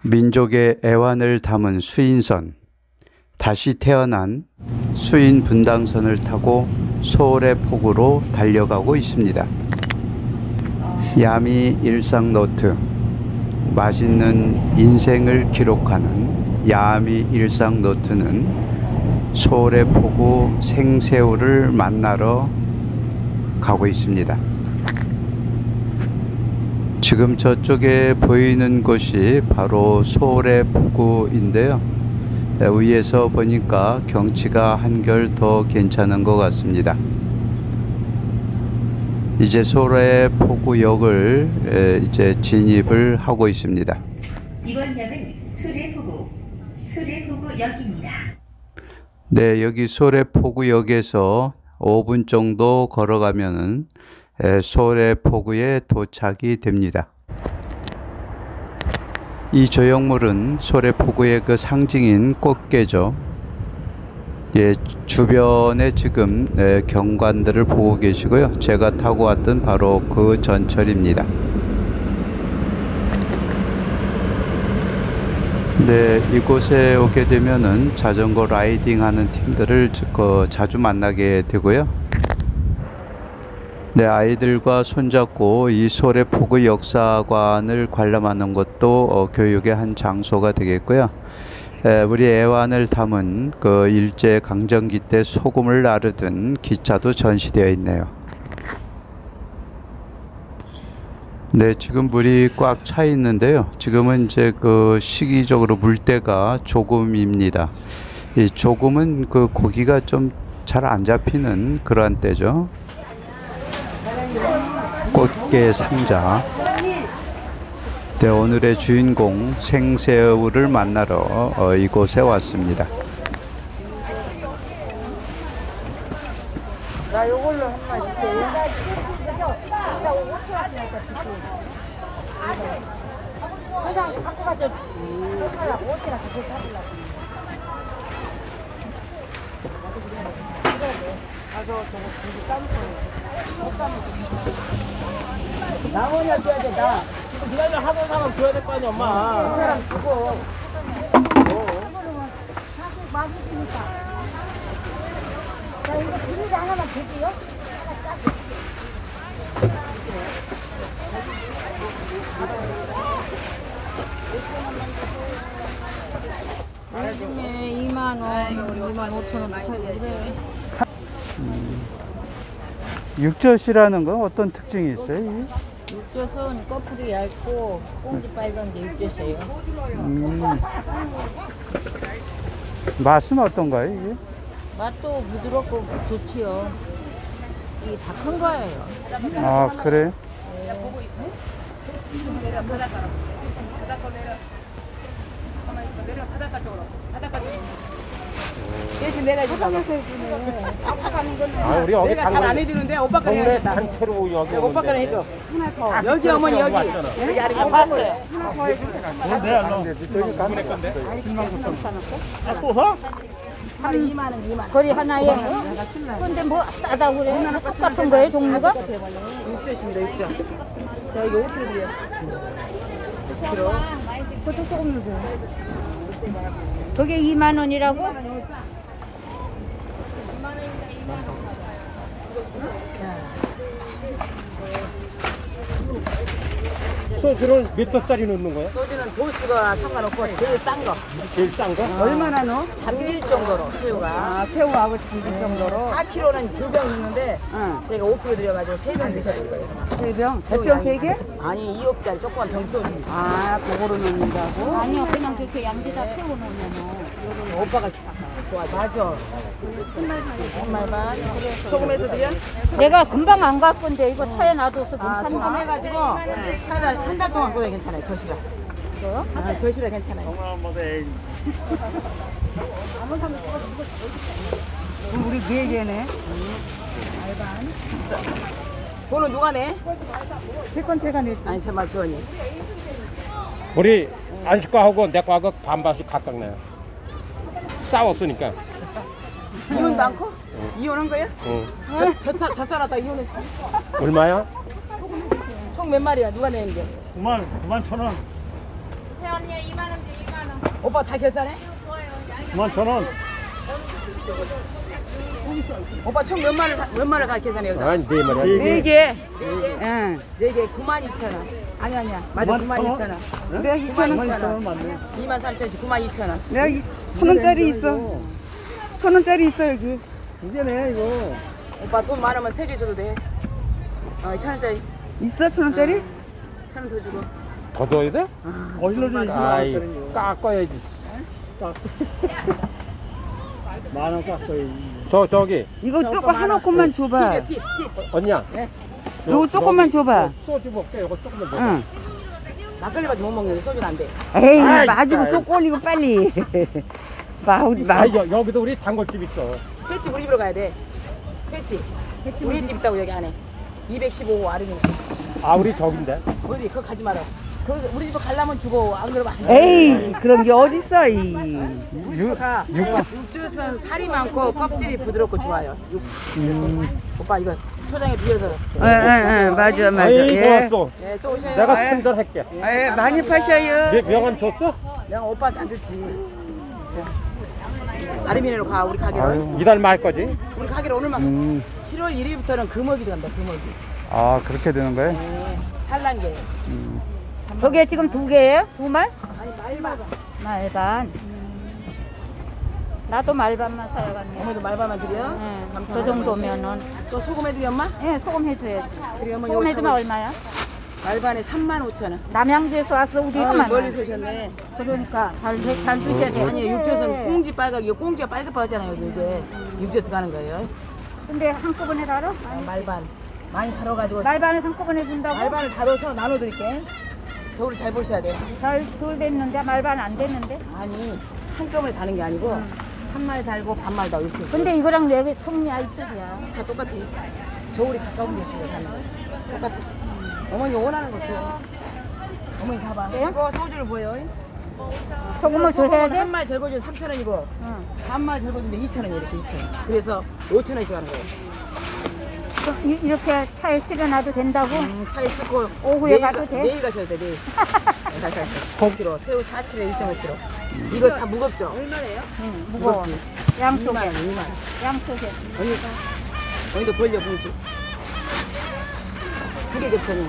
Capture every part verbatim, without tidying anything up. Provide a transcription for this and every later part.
민족의 애환을 담은 수인선, 다시 태어난 수인 분당선을 타고 서울의 폭우로 달려가고 있습니다. 야미 일상 노트, 맛있는 인생을 기록하는 야미 일상 노트는 서울의 폭우 생새우를 만나러 가고 있습니다. 지금 저쪽에 보이는 곳이 바로 서울의 폭우인데요. 위에서 보니까 경치가 한결 더 괜찮은 것 같습니다. 이제 서울의 폭우역을 이제 진입을 하고 있습니다. 이번 역은 서울의 폭우, 서울의 폭우역입니다. 네, 여기 서울의 폭우역에서 오 분 정도 걸어가면은 서울의 폭우에 도착이 됩니다. 이 조형물은 서울의 폭우의 그 상징인 꽃게죠. 예, 주변에 지금 예, 경관들을 보고 계시고요. 제가 타고 왔던 바로 그 전철입니다. 네, 이곳에 오게 되면은 자전거 라이딩 하는 팀들을 그 자주 만나게 되고요. 네, 아이들과 손잡고 이 서울의 폭우 역사관을 관람하는 것도 어, 교육의 한 장소가 되겠고요. 에, 우리 애환을 담은 그 일제 강점기 때 소금을 나르던 기차도 전시되어 있네요. 네, 지금 물이 꽉 차 있는데요. 지금은 이제 그 시기적으로 물때가 조금입니다. 이 조금은 그 고기가 좀 잘 안 잡히는 그러한 때죠. 꽃게 상자. 네, 오늘의 주인공 생새우를 만나러 어, 이곳에 왔습니다. 나 요걸로 한 마리 주세요. 항상 갖고 가죠. 오티나 갖고 사주려고. 가서 저거 고기 까먹고. 나머지가 줘야 돼, 나. 지금 니가 하던 사람 줘야 될 거 아니야, 엄마. 그 사람 주고. 자꾸 맛있으니까. 자, 이거 분위기 하나만 주지요? 요즘에 이만 원, 이만 오천 원 팔고 그래. 육젓이라는 건 어떤 특징이 있어요? 이게? 육젓은 껍질이 얇고 꽁지 빨간 게 육젓이에요. 음. 맛은 어떤가요, 이게? 맛도 부드럽고 좋지요. 이게 다 큰 거예요. 아, 그래? 대신 내가 해준다. 아, 우리 여기 내가 잘 안 해주는데 오빠 거는 동네 해야겠다. 단체로 여기 오빠 거는 해줘. 하나 더. 여기 어머니 여기. 여기 아래 좀 봤어요. 또 사? 하루 이만 원, 이만 원. 거리 하나에. 근데 뭐 싸다고 그래? 똑같은 거예요, 종류가? 육젓입니다, 육젓. 자, 이거 오 킬로 드려요. 오 킬로. 그것도 조금 넣어줘요. 그게 이만 원이라고? 소주를 몇 도짜리 넣는 거야? 소주는 도수가 상관없고 제일 싼 거. 제일 싼 거? 얼마나 넣어? 잠길 정도로 새우가. 아, 새우하고 잠길 정도로. 사 킬로는 두 병 넣는데 제가 오 킬로 드려가지고 세 병 드셔야 될 거예요. 세 병? 세 병 세 개? 아니, 이 억짜리 조그만 정소리. 아, 그거로 넣는다고? 아니요, 그냥 그렇게 양지다 태워놓으면. 오빠가 좋아. 맞아. 한말 반. 소금해서 드려? 내가 금방 안 갈 건데 이거 차에 놔둬서 아, 소금 괜찮나? 해가지고 한 달 동안 끓여도 괜찮아요. 저시라. 이거요? 아, 저시라 괜찮아요. 그럼 우리 네 개네. 알반. 돈은 누가 내? 채권 제가 냈지. 아니, 제말 주원이. 우리 안식 거하고 내 거하고 반반씩 각각 내요. 싸웠으니까. 이혼 많고? 이혼한 거야? 응. 저, 저, 저, 저 살았다 이혼했어. 얼마야? 총 몇 마리야? 누가 내는 게? 구만, 구만 천 원. 오빠 다 계산해? 만 천 원. 오빠 총 몇 마리 다- 몇 마리 다 계산해 여기다. 아니 네 마리. 네 개. 네 개. 응. 네 개 구만 이천 원. 아니 아니야. 맞아 구만 이천 원. 내가 이천 원, 이천 원 맞네. 이만 삼천 원씩 구만 이천 원. 내가 이- 천 원짜리 있어. 천 원짜리 있어 여기. 이제네 이거. 오빠 돈 많으면 세 개 줘도 돼. 어, 천 원짜리. 있어 천 원짜리? 천 원 더 주고. 더 줘야 돼? 어디로 줘? 아이 깎아야지. 만원 깎아야지. 저 저기 이거 조금 하나씩만 줘봐. 팁, 팁. 언니야. 이거 조금만 줘봐. 소주 먹게 이거 조금만 먹어. 응. 막걸리밖에 못 먹는데 소주는 안 돼. 에이 아이, 마주고 아이. 쏙 올리고 빨리. 마 우리 아 마. 여, 여기도 우리 단골집 있어. 횟집 우리 집으로 가야 돼. 횟집. 우리 집 있다고 여기 안에. 이백십오 아름이. 아 우리 저긴데. 어디 그거 가지 마라. 그 우리 집에 가려면 주고 안 그러면 안 돼. 에이 그런 게 어딨어 이. 우리 집에 가. 육즙은 살이 많고 껍질이 부드럽고 좋아요. 육. 오빠 이거 초장에 비워서. 예예 맞아 맞아. 아이 예. 고맙소. 네, 또 오셔요. 내가 선전할게. 예 많이 파셔요. 명- 명함 줬어? 내가 오빠한테 안 줬지. 아르미니로 가 우리 가게로. 아유, 이달 말 거지? 우리 가게로 오늘만. 칠월 일일부터는 금어기 들어간다 금어기. 아 그렇게 되는 거예요? 산란계. 저게 지금 두 개예요? 두 말? 아니 말반. 말반. 나도 말반만 사야겠네. 어머니도 말반만 드려. 예, 감사합니다. 그 정도면은. 또 소금 해드려 엄마? 예, 소금 해줘야지. 그래 어머니 소금 요거 해주면 잡아. 얼마야? 말반에 삼만 오천 원. 남양주에서 왔어 우리 아, 그만. 멀리서 오셨네. 그러니까 잘, 잘 주셔야 돼. 아니 육젓은 꽁지 빨갛 이거 꽁지가 빨갛잖아요 이게 육젓 들어가는 거예요. 근데 한꺼번에 달아? 아, 말반 많이 달아가지고 말반을 한꺼번에 준다고? 말반을 달아서 나눠드릴게. 저울을 잘 보셔야 돼. 잘둘 됐는데 말반 안 됐는데? 아니 한꺼번에 다는 게 아니고 한 마리 달고 반 마리 다 이렇게. 근데 이거랑 왜 속미야 이쪽이야? 다 똑같아. 저울이 가까운 게 있어요 다는 거. 똑같아. 어머니 원하는 거 줘. 어머니 잡아. 이거 소주를 보여. 소금을 더 해야 돼? 한 마리 절거주면 삼천 원이고 응. 반 마리 절거주는데 이천 원이에요 이렇게 이천 원. 그래서 오천 원씩 하는 거예요. 이- 이렇게 차에 실어놔도 된다고? 음, 차에 싣고 오후에 내일 가도 가- 돼? 내일 가셔야 돼 내일. 네, 다시 다시. 사 킬로그램 새우 사 킬로그램 일 점 오 킬로그램. 이거 다 무겁죠? 얼마예요? 응, 무거워. 무겁지. 양쪽에. 이만 원, 이만 원. 양쪽에. 언니가 언니도 벌려 보이지? 두개 겹쳐니.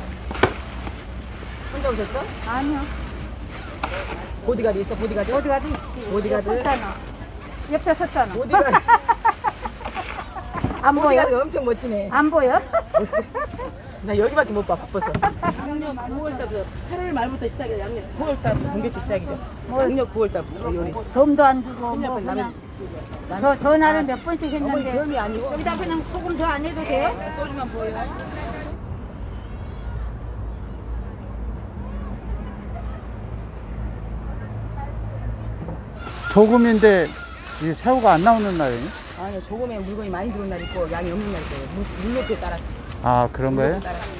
혼자 오셨어? 아니요. 보디가드 있어 보디가드? 어디 가도 있지. 보디가드? 옆에 섰잖아. 옆에 섰잖아. 보디가드. 안 보여? 보디가드가 엄청 멋지네. 안 보여? 나 여기밖에 못 봐 바빠서. 양력 구월 달부터 팔월 말부터 시작이야 양력 구월 달부터 본격적 시작이죠. 양력 구월 달부터 요리. 덤도 안 주고 뭐 그냥 그냥 라면. 저 전화를 몇 번씩 어머니 했는데 그럼이 아니고 여기다 그냥 소금 더 안 해도 돼? 소주만 보여요. 조금인데 이 새우가 안 나오는 날이니? 아니요 조금의 물건이 많이 들어온 날 있고 양이 없는 날 있어요. 물, 물로에 따라서. 아 그런 거예요?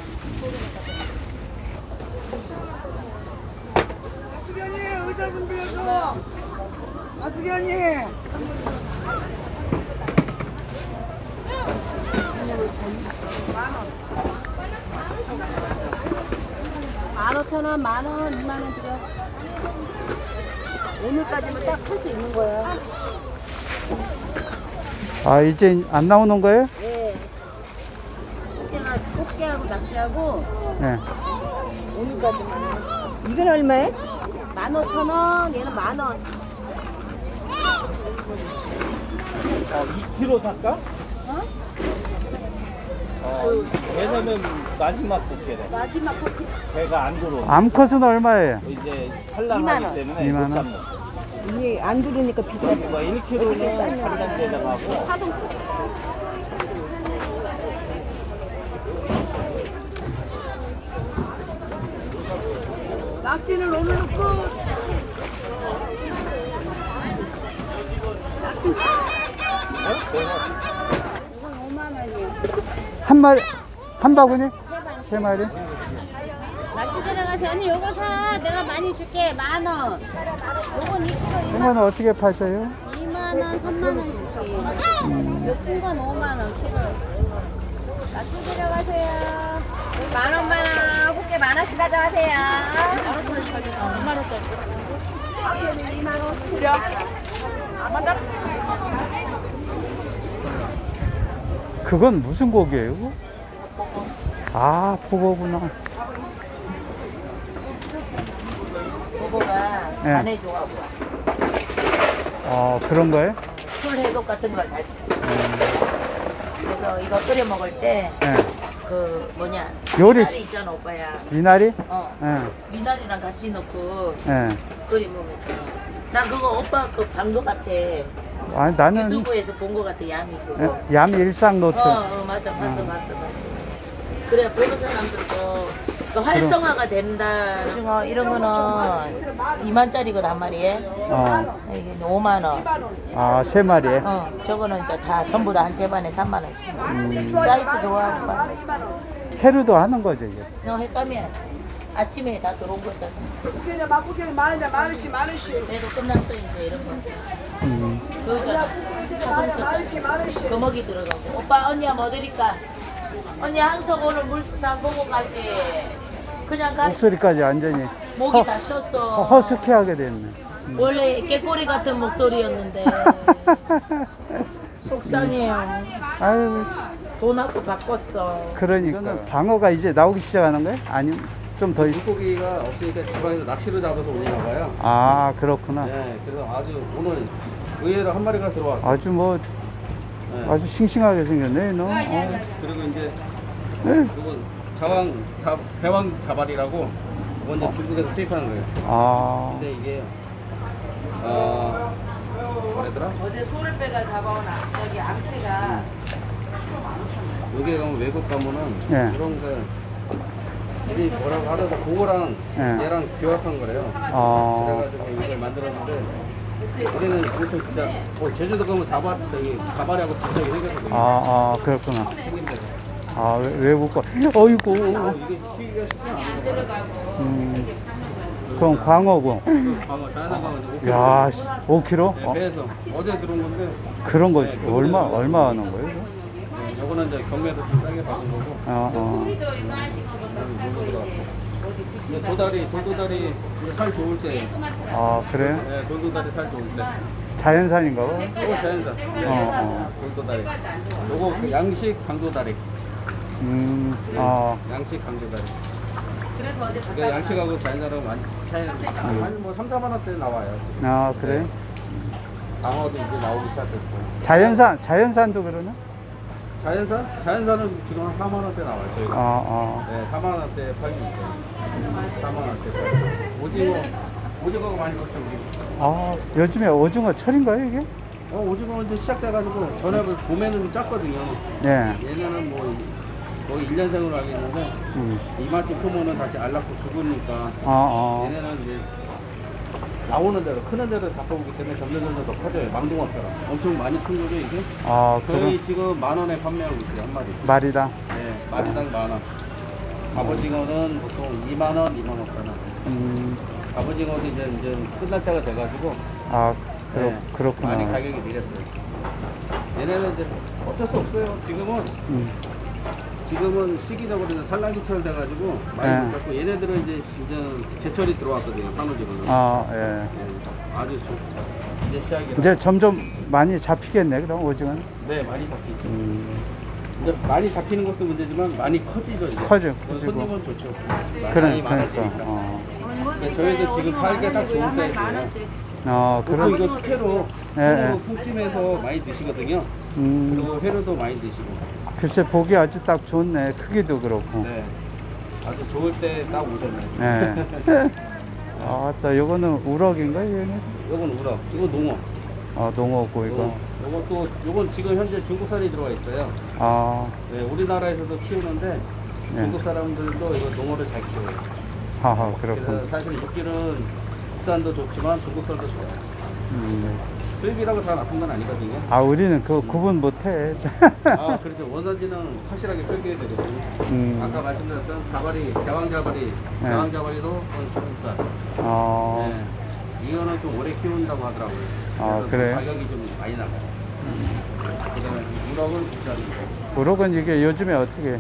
아수견이 의자 준비해줘. 아수견이. 만 오천 원, 만 원, 이만 원 드려. 오늘까지만 딱 할 수 있는 거예요. 아 이제 안 나오는 거예요? 네. 꽃게가 꽃게하고 낚시하고 네. 오늘까지만. 이건 얼마에? 만 오천 원, 얘는 만 원. 어, 이 킬로그램 살까? 어? 왜냐면 마지막 꽃게래. 마지막 꽃게 배가 안 들어. 암컷은 얼마예요? 이제 이만 원. 산란하기 때문에 이만 원? 못 잡는. 이게 안 들으니까 비싸. 이거 일 킬로그램은 팔단계에다가 하고 낚시는 오늘 놓고. 한 마리 한 바구니? 세 마리? 낚시 들어가서 언니 요거 사 내가 많이 줄게 만원 요건 이 킬로 이건 어떻게 파셔요? 이만원 삼만원 줄게 요큰 건 오만원 킬로 낚시 들어가세요 만원 만원 꽃게 만원씩 가져가세요 그건 무슨 고기예요? 아, 포고구나. 그거가 네. 간에 좋아하고 어, 그런 거예요? 술 해독 같은 거 잘 씹어. 그래서 이거 끓여 먹을 때 그 네. 뭐냐 요리- 미나리 있잖아 오빠야. 미나리? 어 예. 미나리랑 같이 넣고 예. 끓여 먹으면 좋아. 난 그거 오빠 그 반 거 같아. 아니, 나는 유튜브에서 본 거 같아 야미 그거. 예, 얌 일상 노트. 어, 어 맞아 봤어 봤어 봤어. 그래 보는 사람들도 그 활성화가 된다. 중어 이런 거는 이만짜리거든 한 마리에. 어. 이게 오만 원. 아, 세 마리에. 어, 저거는 이제 다 전부 다 한 제반에 삼만 원씩. 사이즈 좋아하는 거. 해루도 하는 거죠, 이게. 너 헷갈면 아침에 다 들어온 거잖아. 그냥 막국경이 많은데 많으시 많으시 그래도 끝났어 이제 이런 거. 음. 여기가 파송처럼 거먹이 들어가고. 오빠 언니야 뭐 드릴까? 언니 항석 오늘 물다 보고 갈게. 그냥 가. 목소리까지 완전히 목이 허- 다 쉬었어. 허스키하게 됐네. 원래 깨꼬리 같은 목소리였는데 속상해요. 아유, 돈 아고 바꿨어. 그러니까. 방어가 이제 나오기 시작하는 거예요? 아니면 좀 더 있... 물고기가 없으니까 지방에서 낚시로 잡아서 오나 봐요. 아, 그렇구나. 네, 그래서 아주 오늘 의외로 한 마리가 들어왔어요. 아주 뭐 네. 아주 싱싱하게 생겼네, 너. 어. 그리고 이제 네. 이건 자왕 자, 대왕 자발이라고 먼저 중국에서 수입하는 거예요. 아, 근데 이게 어 뭐래더라? 어제 소를 빼가 잡아오나 여기 앙태가 여기 가면 외국 가면은 예. 이런 거 이게 뭐라고 하더라도 그거랑 예. 얘랑 교합한 거래요. 어, 그래가지고 이걸 만들었는데 우리는 보통 진짜 뭐 제주도 가면 자발 저기 가발하고 비슷하게 생겼거든요. 아, 아, 그렇구나. 생긴데 아, 외- 외국 거. 어이구. 이게 키기가 쉽지 않아요. 음, 그럼 광어고. 광어 자연산 광어 이제 야, 오 킬로? 네, 어, 배에서 어제 들어온 건데 그런 거 얼마 얼마 하는 거예요? 이거? 네, 요거는 이제 경매도 좀 싸게 받은 거고 어, 어. 이제 도다리 돌도다리 이제 살 좋을 때 아, 그래요? 네, 돌도다리 살 좋을 때 자연산인가 봐. 요거 자연산 네, 어, 돌도다리 요거 그 양식 강도다리 음, 아, 양식 강도다리 그 양식하고 자연산하고 많이 차이 한뭐 삼, 사만 원대 나와요. 아, 그래? 방어도 이제 나오기 시작했고 자연산, 자연산도 그러나? 자연산? 자연산은 지금 한 사만 원대 나와요. 저희가 아, 아. 네, 사만 원대 팔고 있어요. 사만 원대 팔고. 오징어, 오징어가 많이 컸어요. 우리. 아, 요즘에 오징어 철인가요, 이게? 어, 오징어 이제 시작돼가지고 전에 봄에는 좀 작거든요. 네. 얘네는 뭐 거의 일 년생으로 하겠는데 음. 이만큼 크면은 다시 알락도 죽으니까 아, 아. 얘네는 이제 나오는 대로 크는 대로 잡아보기 때문에 점점 점점 더 커져요. 망둥어처럼 엄청 많이 큰 거죠 이게. 아, 거의 그럼 지금 만 원에 판매하고 있어요 한 마리. 말이다. 네, 마리당 만 원. 갑오징어는 보통 이만 원, 이만 오천 원. 음, 갑오징어도 이제 이제 끝날 때가 돼가지고 아, 그렇, 네, 많이 그렇구나. 가격이 내렸어요. 얘네는 이제 어쩔 수 없어요. 지금은 음. 지금은 시기적으로 이제 산란기철 돼가지고 많이 네. 못 잡고 얘네들은 이제 이제 제철이 들어왔거든요. 산호지로는. 아, 예. 네, 아주 좋. 이제 시작이라. 이제 점점 많이 잡히겠네, 그럼 오징어는? 네, 많이 잡히죠. 음, 이제 많이 잡히는 것도 문제지만 많이 커지죠. 이제. 커져, 그래서 커지고. 손님은 좋죠. 많이 그래, 그러니까. 많아지니까. 어, 근데 저희도 지금 팔기에 딱 좋은 사이즈예요. 어, 그리고 그럼, 이거 숙회로 예, 회로 예. 푹찜해서 많이 드시거든요. 음, 그리고 회로도 많이 드시고. 글쎄, 보기 아주 딱 좋네. 크기도 그렇고. 네. 아주 좋을 때 딱 오셨네. 네. 아, 또 요거는 우럭인가, 얘는? 요건 우럭, 이건 농어. 아, 농어고, 이거. 요거, 요것도, 요건 지금 현재 중국산이 들어와 있어요. 아, 네, 우리나라에서도 키우는데 네. 중국 사람들도 이거 농어를 잘 키워요. 하하, 그래서 그렇군. 사실 육질은 국산도 좋지만 중국산도 좋아요. 음. 수입이라고 다 나쁜 건 아니거든요. 아, 우리는 그 구분 못 해. 아, 그렇죠. 원산지는 확실하게 표기해야 되거든요. 음. 아까 말씀드렸던 자발이, 대왕 자발이, 네. 대왕 자발이도 중국산. 어, 네. 이거는 좀 오래 키운다고 하더라고요. 아, 그래서 그래요? 가격이 좀 많이 나가요. 그다음에 우럭은 국산이고. 우럭은 이게 요즘에 어떻게?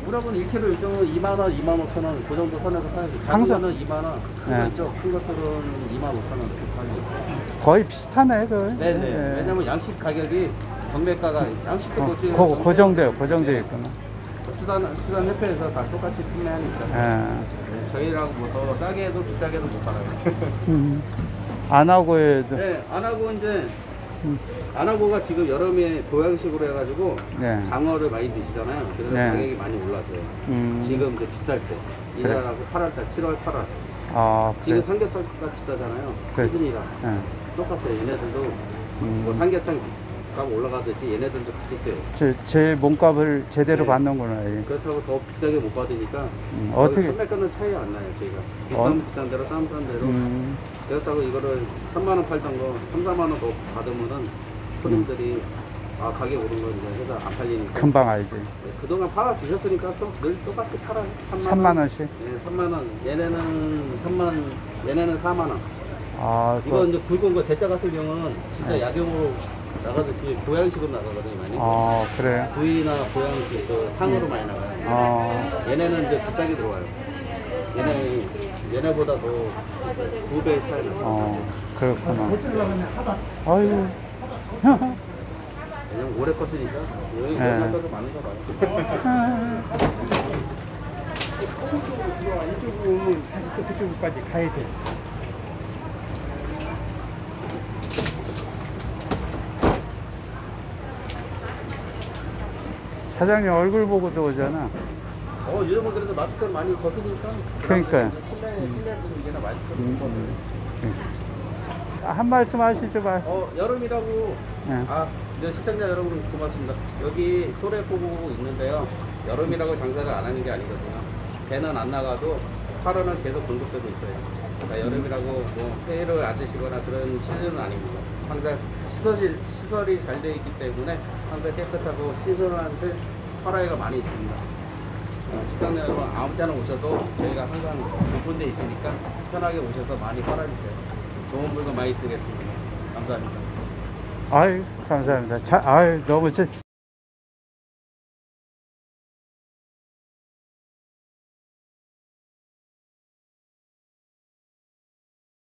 우럭은 일 킬로그램 요즘은 이만 원, 이만 오천 원, 그 정도 선에서 사야지. 작은 항상- 거는 이만 원, 큰 네. 거 있죠? 큰 것들은 이만 오천 원 이렇게 사는 거. 거의 비슷하네, 그. 네네. 왜냐면 양식 가격이 경매가가 양식도 어, 못 지금 고, 고정돼요, 고정돼 있구나. 수단 수단 협회에서 다 똑같이 판매하니까. 예. 네, 저희랑 뭐 더 싸게 해도 비싸게 해도 못 팔아요. 음. 안 하고 해도. 네, 안 하고 이제 안 하고가 지금 여름에 보양식으로 해가지고 네. 장어를 많이 드시잖아요. 그래서 네. 가격이 많이 올랐어요. 음. 지금 이제 비쌀 때 일 월하고 팔 월 달, 칠 월, 팔 월. 아, 지금 그래. 삼겹살가 비싸잖아요. 그래. 시즌이라 예. 똑같아요. 얘네들도 음. 뭐 삼계탕 값 올라가듯이 얘네들도 같이 돼요. 제, 제 몸값을 제대로 네. 받는구나. 예. 그렇다고 더 비싸게 못 받으니까 음, 어떻게 어떻게. 판매가는 차이 안 나요. 저희가 비싸면 어? 비싼 대로 싸면 싼 대로. 음. 그렇다고 이거를 삼만 원 팔던 거 삼, 사만 원 더 받으면은 손님들이 아 가격 오른 거 이제 해서 안 팔리니까. 금방 알지. 네, 그동안 팔아 주셨으니까 또 늘 똑같이 팔아요. 삼만 원씩? 네, 삼만 원. 얘네는 삼만, 얘네는 사만 원. 아, 이거 그, 이제 굵은 거 대짜 같은 경우는 진짜 네. 야경으로 나가듯이 보양식으로 나가거든요, 많이. 아, 그래. 구이나 보양식, 그 탕으로 많이 나가요. 아, 얘네는 이제 비싸게 들어와요. 얘네, 얘네보다 더 비싸요. 두 배 차이 나요. 어, 그렇구나. 아유. 왜냐면 오래 컸으니까 여기 네. 여기가 더 많은가 봐요. 이쪽으로 오면 다시 또 그쪽까지 가야 돼. 사장님 얼굴 보고도 오잖아. 어, 요즘은 그래도 마스크를 많이 벗으니까. 그러니까요. 실내, 실내에서는 이게나 마스크를 음, 벗어요. 음. 한 말씀 하시죠, 봐. 어, 여름이라고. 네. 아, 이제 시청자 여러분 고맙습니다. 여기 소래포구 있는데요. 여름이라고 장사를 안 하는 게 아니거든요. 배는 안 나가도 팔 월은 계속 공급되고 있어요. 그러니까 여름이라고 뭐 회를 안 드시거나 그런 시즌은 아닙니다. 항상 시설이, 시설이 잘 되어 있기 때문에 항상 깨끗하고 신선한 활화가 많이 있습니다. 어, 시청자 여러분 아무 때나 오셔도 저희가 항상 오픈되어 있으니까 편하게 오셔서 많이 팔아주세요. 좋은 물건 많이 드리겠습니다. 감사합니다. 아유, 감사합니다. 자, 아유, 너무 진